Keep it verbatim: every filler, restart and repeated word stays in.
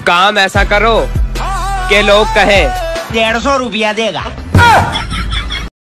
काम ऐसा करो कि लोग कहें डेढ़ सौ रुपया देगा।